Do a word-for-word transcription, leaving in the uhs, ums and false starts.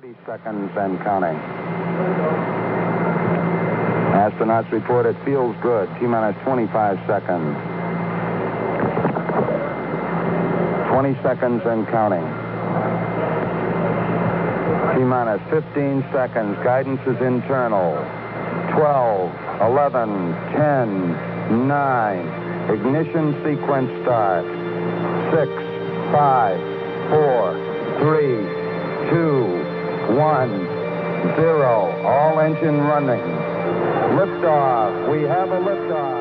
thirty seconds and counting. Astronauts report it feels good. T-minus twenty-five seconds. twenty seconds and counting. T-minus fifteen seconds. Guidance is internal. twelve, eleven, ten, nine. Ignition sequence starts. six, five, four, three, two, one, zero. All engine running. Liftoff. We have a liftoff.